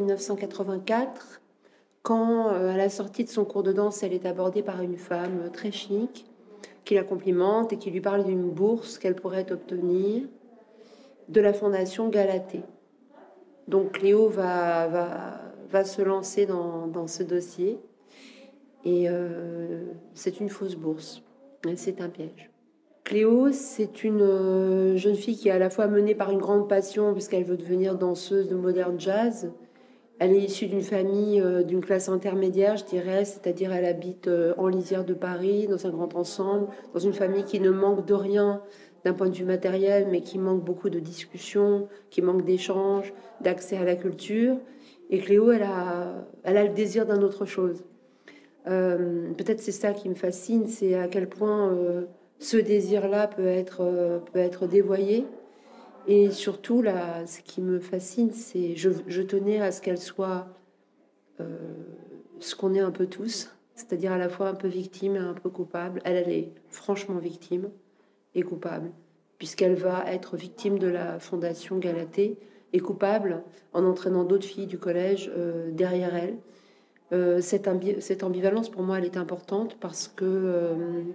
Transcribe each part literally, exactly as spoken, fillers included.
mille neuf cent quatre-vingt-quatre, quand, euh, à la sortie de son cours de danse, elle est abordée par une femme très chic, qui la complimente et qui lui parle d'une bourse qu'elle pourrait obtenir de la Fondation Galatée. Donc Cléo va, va, va se lancer dans, dans ce dossier, et euh, c'est une fausse bourse, c'est un piège. Cléo, c'est une euh, jeune fille qui est à la fois menée par une grande passion, puisqu'elle veut devenir danseuse de modern jazz. Elle est issue d'une famille euh, d'une classe intermédiaire, je dirais, c'est-à-dire elle habite euh, en lisière de Paris, dans un grand ensemble, dans une famille qui ne manque de rien d'un point de vue matériel, mais qui manque beaucoup de discussions, qui manque d'échanges, d'accès à la culture. Et Cléo, elle a, elle a le désir d'une autre chose. Euh, peut-être c'est ça qui me fascine, c'est à quel point euh, ce désir-là peut être, euh, peut être dévoyé. Et surtout, là, ce qui me fascine, c'est je, je tenais à ce qu'elle soit euh, ce qu'on est un peu tous, c'est-à-dire à la fois un peu victime et un peu coupable. Elle, elle est franchement victime et coupable, puisqu'elle va être victime de la Fondation Galatée et coupable en entraînant d'autres filles du collège euh, derrière elle. Euh, cette, ambi- cette ambivalence, pour moi, elle est importante parce que, euh,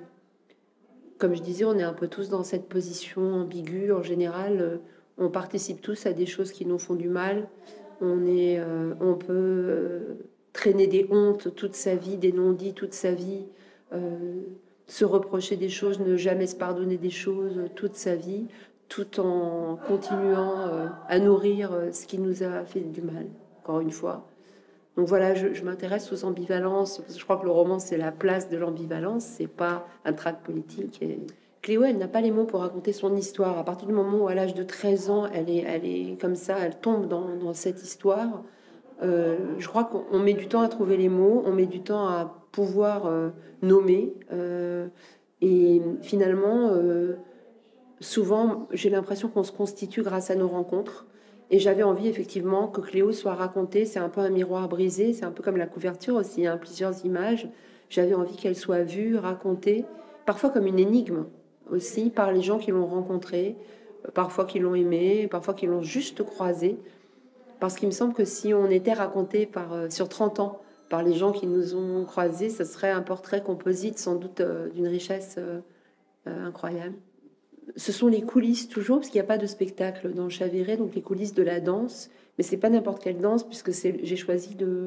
comme je disais, on est un peu tous dans cette position ambiguë. En général, euh, on participe tous à des choses qui nous font du mal. On, est, euh, on peut euh, traîner des hontes toute sa vie, des non-dits toute sa vie, euh, se reprocher des choses, ne jamais se pardonner des choses toute sa vie, tout en continuant euh, à nourrir euh, ce qui nous a fait du mal, encore une fois. Donc voilà, je, je m'intéresse aux ambivalences, parce que je crois que le roman, c'est la place de l'ambivalence, c'est pas un tract politique. Et Cléo, elle n'a pas les mots pour raconter son histoire. À partir du moment où, à l'âge de treize ans, elle est, elle est comme ça, elle tombe dans, dans cette histoire, euh, je crois qu'on met du temps à trouver les mots, on met du temps à pouvoir euh, nommer. Euh, et finalement, euh, souvent, j'ai l'impression qu'on se constitue grâce à nos rencontres. Et j'avais envie effectivement que Cléo soit racontée. C'est un peu un miroir brisé, c'est un peu comme la couverture aussi, hein, plusieurs images. J'avais envie qu'elle soit vue, racontée, parfois comme une énigme aussi, par les gens qui l'ont rencontrée, parfois qui l'ont aimée, parfois qui l'ont juste croisée. Parce qu'il me semble que si on était raconté par, euh, sur trente ans par les gens qui nous ont croisés, ce serait un portrait composite sans doute euh, d'une richesse euh, euh, incroyable. Ce sont les coulisses toujours, parce qu'il n'y a pas de spectacle dans Chaviré, donc les coulisses de la danse. Mais c'est pas n'importe quelle danse, puisque c'est, j'ai choisi de,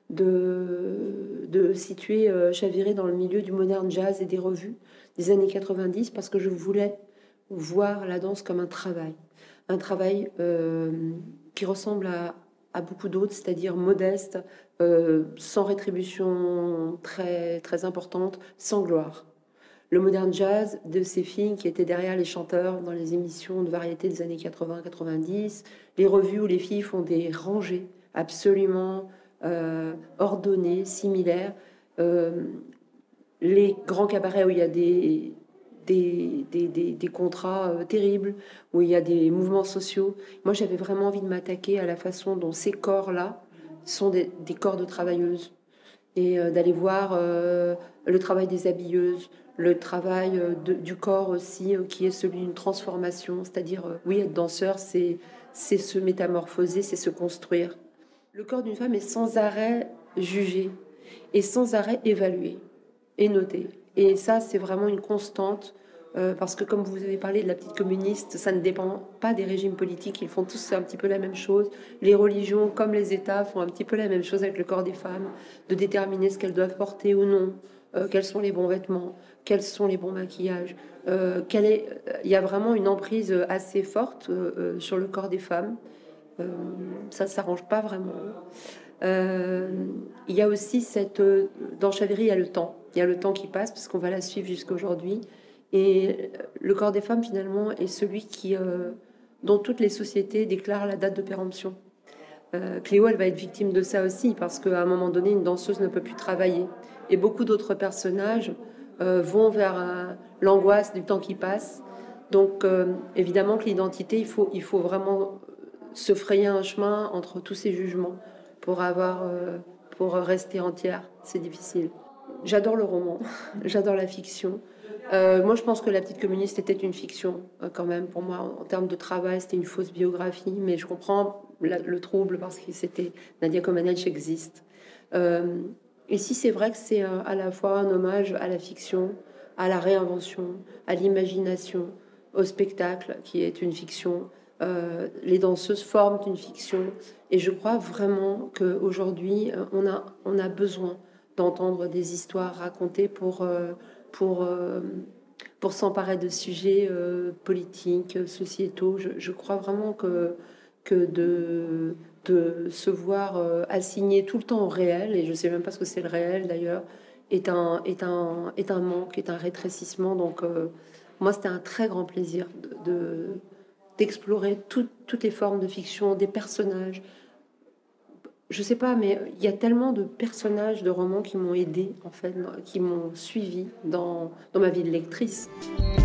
de, de situer euh, Chaviré dans le milieu du modern jazz et des revues des années quatre-vingt-dix, parce que je voulais voir la danse comme un travail. Un travail euh, qui ressemble à, à beaucoup d'autres, c'est-à-dire modeste, euh, sans rétribution très, très importante, sans gloire. Le modern jazz de ces filles qui étaient derrière les chanteurs dans les émissions de variété des années quatre-vingts quatre-vingt-dix, les revues où les filles font des rangées absolument euh, ordonnées, similaires, euh, les grands cabarets où il y a des, des, des, des, des contrats euh, terribles, où il y a des mouvements sociaux. Moi, j'avais vraiment envie de m'attaquer à la façon dont ces corps-là sont des, des corps de travailleuses, et euh, d'aller voir euh, le travail des habilleuses, le travail euh, de, du corps aussi, euh, qui est celui d'une transformation, c'est-à-dire, euh, oui, être danseur, c'est, c'est se métamorphoser, c'est se construire. Le corps d'une femme est sans arrêt jugé et sans arrêt évalué et noté. Et ça, c'est vraiment une constante, euh, parce que comme vous avez parlé de la petite communiste, ça ne dépend pas des régimes politiques, ils font tous un petit peu la même chose. Les religions, comme les États, font un petit peu la même chose avec le corps des femmes, de déterminer ce qu'elles doivent porter ou non, euh, quels sont les bons vêtements, quels sont les bons maquillages. Euh, quelle est... Il y a vraiment une emprise assez forte euh, euh, sur le corps des femmes. Euh, ça ne s'arrange pas vraiment. Euh, il y a aussi cette... Dans Chaviré, il y a le temps. Il y a le temps qui passe, parce qu'on va la suivre jusqu'à aujourd'hui. Et le corps des femmes, finalement, est celui qui, euh, dont toutes les sociétés déclarent la date de péremption. Euh, Cléo, elle va être victime de ça aussi, parce qu'à un moment donné, une danseuse ne peut plus travailler. Et beaucoup d'autres personnages euh, vont vers un, l'angoisse du temps qui passe. Donc, euh, évidemment que l'identité, il faut, il faut vraiment se frayer un chemin entre tous ces jugements pour avoir, euh, pour rester entière. C'est difficile. J'adore le roman, j'adore la fiction. Euh, moi, je pense que La Petite Communiste était une fiction, euh, quand même. Pour moi, en, en termes de travail, c'était une fausse biographie, mais je comprends la- le trouble parce que c'était Nadia Comaneci existe. Euh, Ici, c'est vrai que c'est euh, à la fois un hommage à la fiction, à la réinvention, à l'imagination, au spectacle, qui est une fiction. Euh, les danseuses forment une fiction. Et je crois vraiment qu'aujourd'hui, euh, on a, on a besoin d'entendre des histoires racontées pour, euh, pour, euh, pour s'emparer de sujets euh, politiques, sociétaux. Je, je crois vraiment que, que de, de se voir euh, assigné tout le temps au réel, et je sais même pas ce que c'est le réel d'ailleurs, est un, est, un, est un manque, est un rétrécissement. Donc euh, moi, c'était un très grand plaisir de, de- d'explorer tout- toutes les formes de fiction, des personnages. Je sais pas, mais il y a tellement de personnages de romans qui m'ont aidé, en fait, qui m'ont suivi dans, dans ma vie de lectrice.